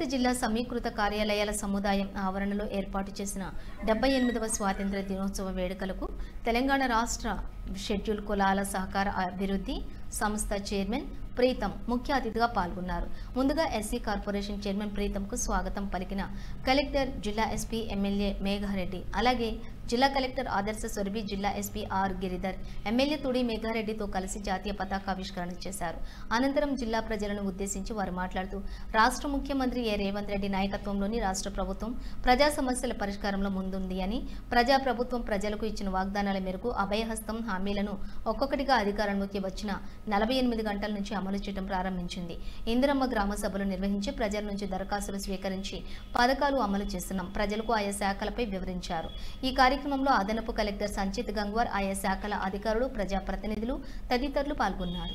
వనపర్తి జిల్లా సమీకృత కార్యాలయాల సముదాయం ఆవరణలో ఏర్పాటు చేసిన 78వ స్వాతంత్ర దినోత్సవ వేడుకలకు తెలంగాణ రాష్ట్ర షెడ్యూల్ కులాల సహకార అభివృద్ధి సంస్థ చైర్మన్ ప్రీతం ముఖ్య అతిథిగా పాల్గొన్నారు. ముందుగా ఎస్సీ కార్పొరేషన్ చైర్మన్ ప్రీతంకు స్వాగతం పలికిన కలెక్టర్, జిల్లా ఎస్పీ, ఎమ్మెల్యే మేఘారెడ్డి, అలాగే జిల్లా కలెక్టర్ ఆదర్శ సొరబి, జిల్లా SP R Giridhar, MLA Tudi మేఘారెడ్డితో కలిసి జాతీయ పతాకావిష్కరణ చేశారు. అనంతరం జిల్లా ప్రజలను ఉద్దేశించి వారు మాట్లాడుతూ రాష్ట్ర ముఖ్యమంత్రి ఏ రేవంత్ రెడ్డి నాయకత్వంలోని రాష్ట్ర ప్రభుత్వం ప్రజా సమస్యల పరిష్కారంలో ముందుంది అని, ప్రజా ప్రభుత్వం ప్రజలకు ఇచ్చిన వాగ్దానాల మేరకు అభయహస్తం హామీలను ఒక్కొక్కటిగా అధికారంలోకి వచ్చిన 48 గంటల నుంచి అమలు చేయడం ప్రారంభించింది. ఇందిరమ్మ గ్రామ సభలు నిర్వహించి ప్రజల నుంచి దరఖాస్తులు స్వీకరించి పథకాలు అమలు చేస్తున్నాం. ప్రజలకు ఆయా శాఖలపై వివరించారు. ఈ కార్యక్రమంలో అదనపు కలెక్టర్ సంచిత్ గంగ్వార్, ఆయా శాఖల అధికారులు, ప్రజాప్రతినిధులు తదితరులు పాల్గొన్నారు.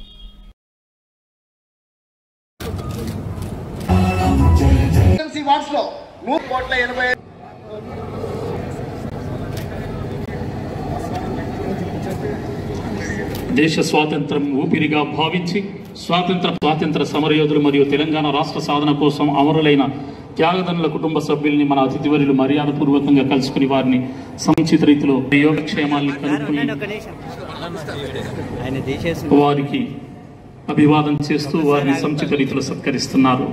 దేశ స్వాతంత్రం ఊపిరిగా భావించి స్వాతంత్ర సమరయోధులు మరియు తెలంగాణ రాష్ట్ర సాధన కోసం అమరులైన త్యాగదనుల కుటుంబ సభ్యుల్ని మన అతిథివర్యులు మర్యాదపూర్వకంగా కలుసుకుని వారిని సముచిత రీతిలో యోగక్షేమాల్ని కలుపుకుని వారికి అభివాదం చేస్తూ వారిని సముచిత రీతిలో సత్కరిస్తున్నారు.